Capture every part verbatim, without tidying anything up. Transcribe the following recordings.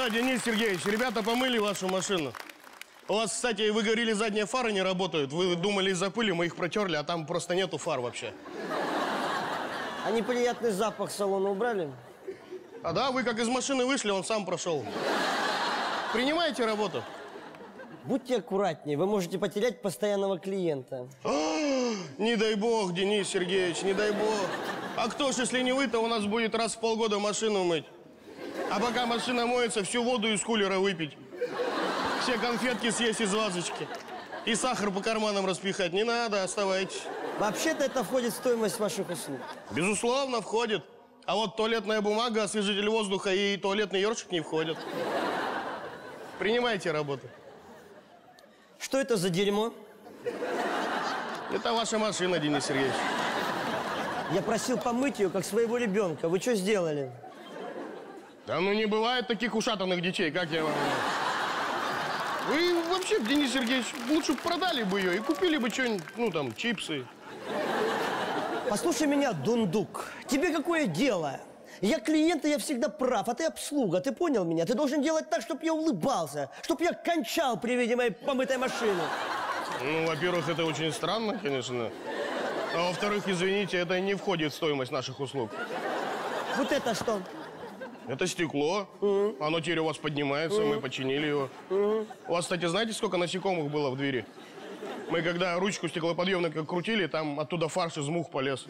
Да, Денис Сергеевич, ребята помыли вашу машину. У вас, кстати, вы говорили, задние фары не работают. Вы думали, из-за пыли мы их протерли, а там просто нету фар вообще. А неприятный запах салона убрали? А да, вы как из машины вышли, он сам прошел. Принимаете работу? Будьте аккуратнее, вы можете потерять постоянного клиента. Не дай бог, Денис Сергеевич, не дай бог. А кто ж, если не вы, то у нас будет раз в полгода машину мыть. А пока машина моется, всю воду из кулера выпить. Все конфетки съесть из вазочки. И сахар по карманам распихать не надо, оставайтесь. Вообще-то это входит в стоимость ваших услуг. Безусловно, входит. А вот туалетная бумага, освежитель воздуха и туалетный ёршик не входят. Принимайте работу. Что это за дерьмо? Это ваша машина, Денис Сергеевич. Я просил помыть ее, как своего ребенка. Вы что сделали? Да ну не бывает таких ушатанных детей, как я вам... Вы вообще, Денис Сергеевич, лучше продали бы ее и купили бы что-нибудь, ну там, чипсы. Послушай меня, дундук. Тебе какое дело? Я клиент, и я всегда прав, а ты обслуга. Ты понял меня? Ты должен делать так, чтобы я улыбался, чтобы я кончал при виде моей помытой машины. Ну, во-первых, это очень странно, конечно. А во-вторых, извините, это не входит в стоимость наших услуг. Вот это что? Это стекло. Mm-hmm. Оно теперь у вас поднимается, mm-hmm. мы починили его. Mm-hmm. У вас, кстати, знаете, сколько насекомых было в двери? Мы когда ручку стеклоподъемника крутили, там оттуда фарш из мух полез.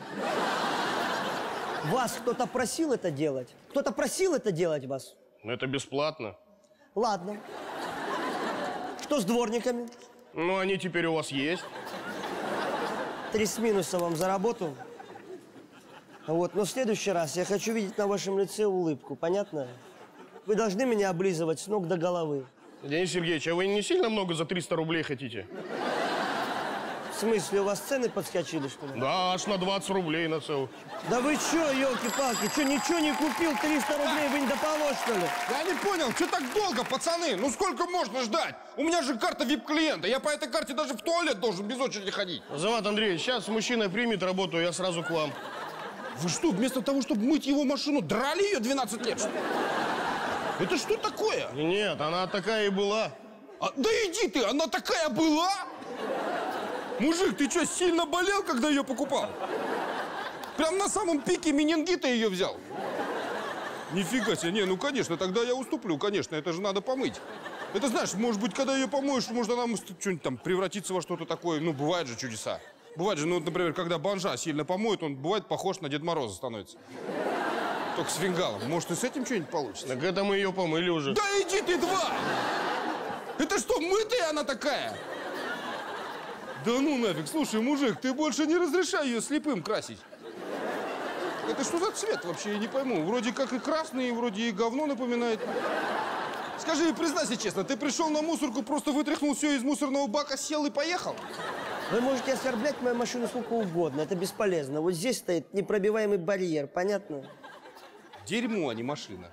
Вас кто-то просил это делать? Кто-то просил это делать вас? Это бесплатно. Ладно. Что с дворниками? Ну, они теперь у вас есть. Три с минуса вам за работу. Вот, но в следующий раз я хочу видеть на вашем лице улыбку, понятно? Вы должны меня облизывать с ног до головы. Денис Сергеевич, а вы не сильно много за триста рублей хотите? В смысле, у вас цены подскочили, что ли? Да, аж на двадцать рублей на целых. Да вы чё, елки-палки, чё, ничего не купил, триста рублей, вы не доположь, что ли? Я не понял, что так долго, пацаны? Ну сколько можно ждать? У меня же карта вип-клиента, я по этой карте даже в туалет должен без очереди ходить. Азамат Андреевич, сейчас мужчина примет работу, я сразу к вам. Вы что, вместо того, чтобы мыть его машину, драли ее двенадцать лет? Это что такое? Нет, она такая и была. А, да иди ты, она такая была? Мужик, ты что, сильно болел, когда ее покупал? Прям на самом пике менингита ее взял? Нифига себе, не, ну конечно, тогда я уступлю, конечно, это же надо помыть. Это знаешь, может быть, когда ее помоешь, может она что-нибудь там превратиться во что-то такое, ну, бывают же чудеса. Бывает же, ну, вот, например, когда бомжа сильно помоет, он бывает похож на Деда Мороза становится. Только с фингалом. Может, и с этим что-нибудь получится? Так это мы ее помыли уже. Да иди ты, два! Это что, мытая она такая? Да ну нафиг, слушай, мужик, ты больше не разрешай ее слепым красить. Это что за цвет вообще, я не пойму. Вроде как и красный, вроде и говно напоминает. Скажи, признайся честно, ты пришел на мусорку, просто вытряхнул все из мусорного бака, сел и поехал? Вы можете оскорблять мою машину сколько угодно, это бесполезно. Вот здесь стоит непробиваемый барьер, понятно? Дерьмо, а не машина.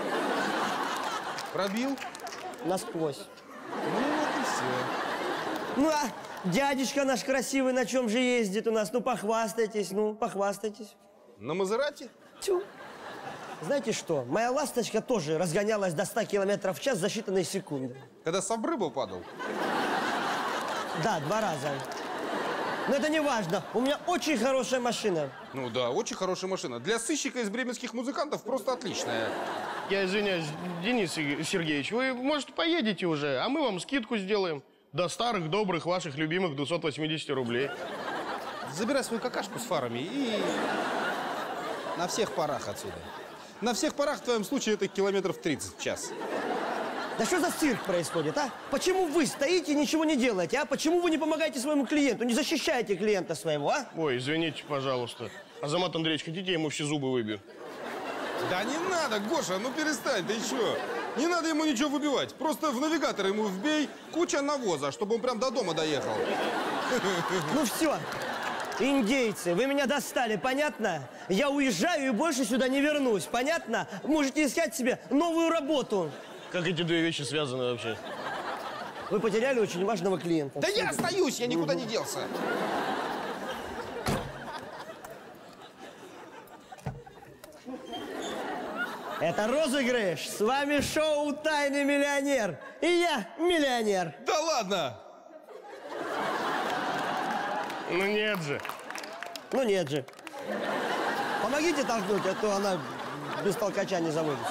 Пробил? Насквозь. Ну вот и все. Ну, а дядечка наш красивый на чем же ездит у нас? Ну, похвастайтесь, ну, похвастайтесь. На Мазерати? Тю. Знаете что, моя ласточка тоже разгонялась до ста километров в час за считанные секунды. Когда с обрыва падал? Да, два раза. Но это не важно. У меня очень хорошая машина. Ну да, очень хорошая машина. Для сыщика из бременских музыкантов просто отличная. Я извиняюсь, Денис Сергеевич, вы, может, поедете уже, а мы вам скидку сделаем. До старых, добрых, ваших любимых двухсот восьмидесяти рублей. Забирай свою какашку с фарами и на всех парах отсюда. На всех парах в твоем случае это километров тридцать в час. Да что за цирк происходит, а? Почему вы стоите и ничего не делаете, а? Почему вы не помогаете своему клиенту, не защищаете клиента своего, а? Ой, извините, пожалуйста. Азамат Андреевич, хотите, я ему все зубы выбью? Да не надо, Гоша, ну перестань, ты что? Не надо ему ничего выбивать. Просто в навигатор ему вбей куча навоза, чтобы он прям до дома доехал. Ну все, индейцы, вы меня достали, понятно? Я уезжаю и больше сюда не вернусь, понятно? Можете искать себе новую работу. Как эти две вещи связаны вообще? Вы потеряли очень важного клиента. Да я остаюсь, я никуда не делся. Это розыгрыш. С вами шоу «Тайный миллионер». И я миллионер. Да ладно! Ну нет же. Ну нет же. Помогите толкнуть, а то она без толкача не заводится.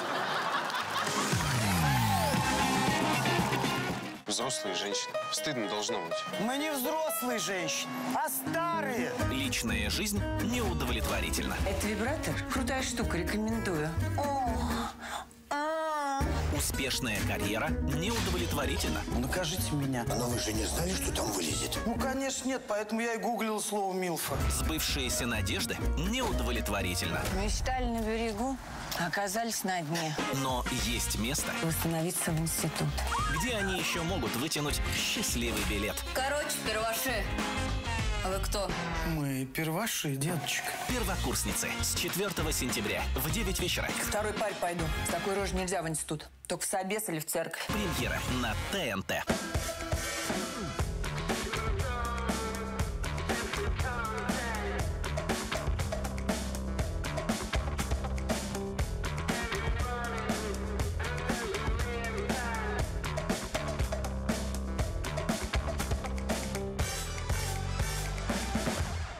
Взрослые женщины. Стыдно должно быть. Мы не взрослые женщины, а старые. Личная жизнь неудовлетворительна. Это вибратор? Крутая штука, рекомендую. Успешная карьера неудовлетворительна. Накажите меня. Но вы же не знали, что там вылезет? Ну, конечно, нет, поэтому я и гуглил слово «милфа». Сбывшиеся надежды неудовлетворительно. Мечтали на берегу, оказались на дне. Но есть место, Восстановиться в институт. где они еще могут вытянуть счастливый билет. Короче, перваши. А вы кто? Мы перваши, деточка. Первокурсницы с четвёртого сентября в девять вечера. К второй паре пойду. С такой рожей нельзя в институт. Только в собес или в церковь. Премьера на ТНТ.